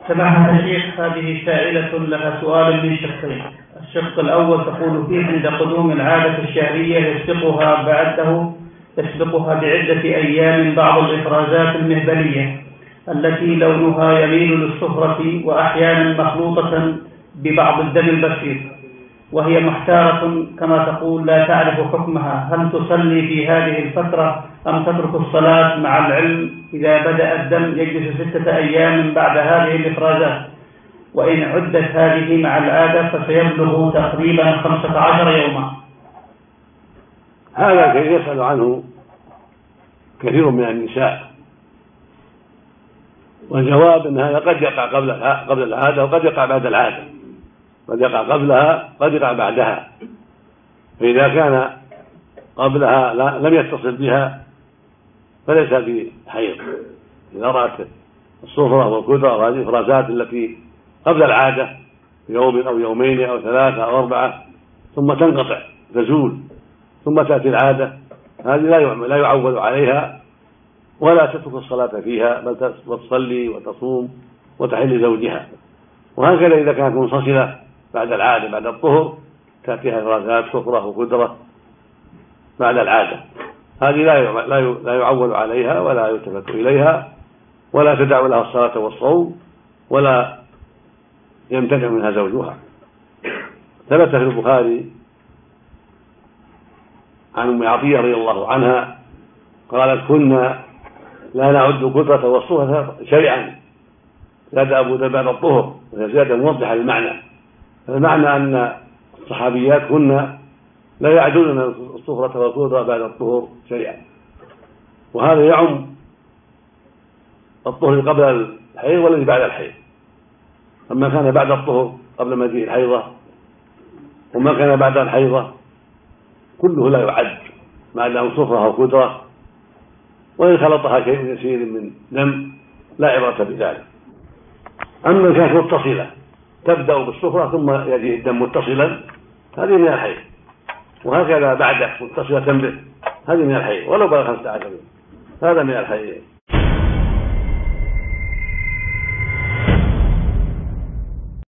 سماحة الشيخ، هذه سائلة لها سؤال من شقين. الشق الأول تقول فيه: عند قدوم العادة الشهرية يسبقها بعدة أيام بعض الإفرازات المهبلية التي لونها يميل للصفرة وأحيانا مخلوطة ببعض الدم البسيط، وهي محتارة كما تقول لا تعرف حكمها. هل تصلي في هذه الفترة أم تترك الصلاة، مع العلم إذا بدأ الدم يجلس 6 أيام بعد هذه الإفرازات، وإن عدت هذه مع العادة فسيبلغ تقريبا 15 يوما؟ هذا يسأل عنه كثير من النساء، والجواب أن هذا قد يقع قبل العادة وقد يقع بعد العادة، قد يقع قبلها قد يقع بعدها. فإذا كان قبلها لم يتصل بها فليس بحيض. إذا رأت الصفرة والكدرة وهذه الإفرازات التي قبل العادة يوم أو يومين أو 3 أو 4 ثم تنقطع تزول ثم تأتي العادة، هذه لا يعول عليها ولا تترك الصلاة فيها، بل تصلي وتصوم وتحل زوجها. وهكذا إذا كانت منفصلة بعد العادة بعد الطهر تأتيها إفرازات صفرة وكدرة بعد العادة، هذه لا يعول عليها ولا يلتفت إليها ولا تدع لها الصلاة والصوم ولا يمتنع منها زوجها. ثبت في البخاري عن أم عطية رضي الله عنها قالت: كنا لا نعد الكدرة والصفرة شيئا. زاد أبو ذر بعد الطهر، وهي زيادة موضحة للمعنى. المعنى أن الصحابيات كنا لا يعدون الصفرة والكدرة بعد الطهر شيئا، وهذا يعم الطهر قبل الحيض والذي بعد الحيض. أما كان بعد الطهر قبل مجيء الحيضة وما كان بعد الحيضة كله لا يعد ما دام صفرة أو كدرة، وإن خلطها شيء يسير من دم لا عبرة بذلك. أما إن كانت متصلة تبدأ بالصفرة ثم يجي الدم متصلا هذه من الحيض، وهكذا بعده متصلة به هذه من الحيض ولو بلغ 15 يوم، هذا من الحيض.